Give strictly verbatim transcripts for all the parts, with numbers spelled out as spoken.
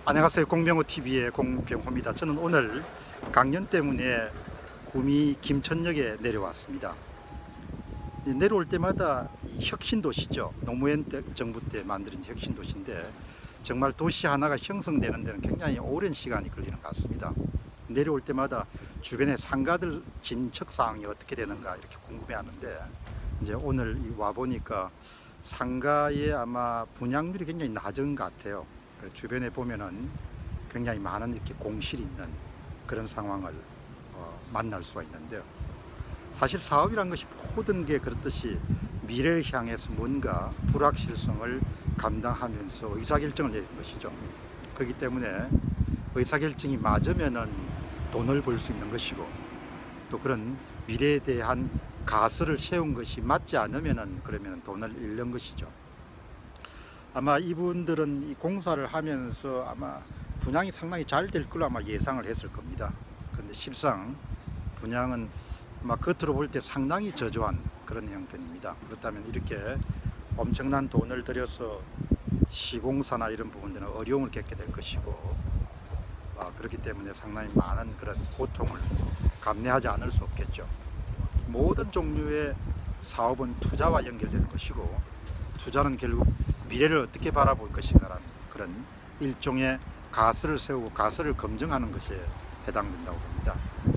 안녕하세요. 공병호티비의 공병호입니다. 저는 오늘 강연 때문에 구미 김천역에 내려왔습니다. 내려올 때마다 혁신도시죠. 노무현 정부 때 만든 혁신도시인데 정말 도시 하나가 형성되는 데는 굉장히 오랜 시간이 걸리는 것 같습니다. 내려올 때마다 주변의 상가들 진척 상황이 어떻게 되는가 이렇게 궁금해하는데, 이제 오늘 와보니까 상가의 아마 분양률이 굉장히 낮은 것 같아요. 주변에 보면은 굉장히 많은 이렇게 공실이 있는 그런 상황을 어, 만날 수가 있는데요. 사실 사업이란 것이 모든 게 그렇듯이 미래를 향해서 뭔가 불확실성을 감당하면서 의사결정을 내리는 것이죠. 그렇기 때문에 의사결정이 맞으면은 돈을 벌 수 있는 것이고, 또 그런 미래에 대한 가설을 세운 것이 맞지 않으면은 그러면 돈을 잃는 것이죠. 아마 이분들은 이 공사를 하면서 아마 분양이 상당히 잘 될 걸로 아마 예상을 했을 겁니다. 그런데 실상 분양은 아마 겉으로 볼 때 상당히 저조한 그런 형편입니다. 그렇다면 이렇게 엄청난 돈을 들여서 시공사나 이런 부분들은 어려움을 겪게 될 것이고, 어, 그렇기 때문에 상당히 많은 그런 고통을 감내하지 않을 수 없겠죠. 모든 종류의 사업은 투자와 연결되는 것이고, 투자는 결국 미래를 어떻게 바라볼 것인가라는 그런 일종의 가설을 세우고 가설을 검증하는 것에 해당된다고 봅니다.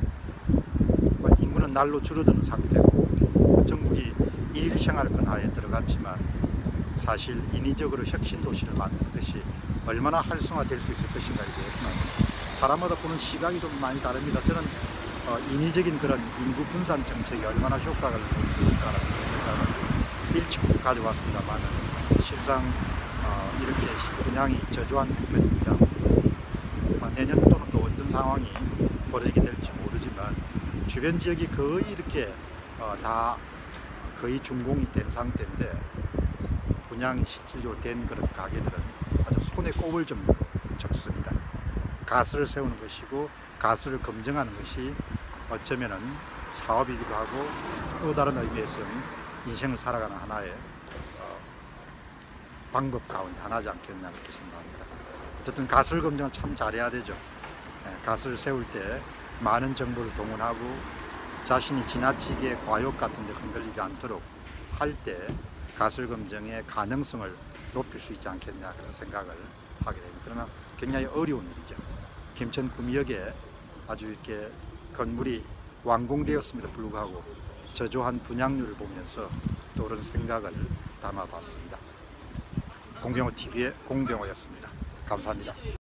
인구는 날로 줄어드는 상태고 전국이 일생활 근하에 들어갔지만 사실 인위적으로 혁신도시를 만드는 것이 얼마나 활성화될 수 있을 것인가에 대해서는 사람마다 보는 시각이 좀 많이 다릅니다. 저는 어, 인위적인 그런 인구 분산 정책이 얼마나 효과를 낼 수 있을까라는 생각을 일찍부터 가져왔습니다만, 실상 어, 이렇게 분양이 저조한 형편입니다. 어, 내년 또는 또 어떤 상황이 벌어지게 될지 모르지만 주변 지역이 거의 이렇게 어, 다 거의 준공이 된 상태인데 분양이 실질적으로 된 그런 가게들은 아주 손에 꼽을 정도로 적습니다. 가설을 세우는 것이고 가설을 검증하는 것이 어쩌면은 사업이기도 하고 또 다른 의미에서는 인생을 살아가는 하나의 어, 방법 가운데 하나지 않겠나 그렇게 생각합니다. 어쨌든 가설 검증을 참 잘해야 되죠. 네, 가설을 세울 때 많은 정보를 동원하고 자신이 지나치게 과욕 같은 데 흔들리지 않도록 할 때 가설 검증의 가능성을 높일 수 있지 않겠냐 그런 생각을 하게 됩니다. 그러나 굉장히 어려운 일이죠. 김천 구미역에 아주 이렇게 건물이 완공되었음에도 불구하고 저조한 분양률을 보면서 또 그런 생각을 담아봤습니다. 공병호티비의 공병호였습니다. 감사합니다.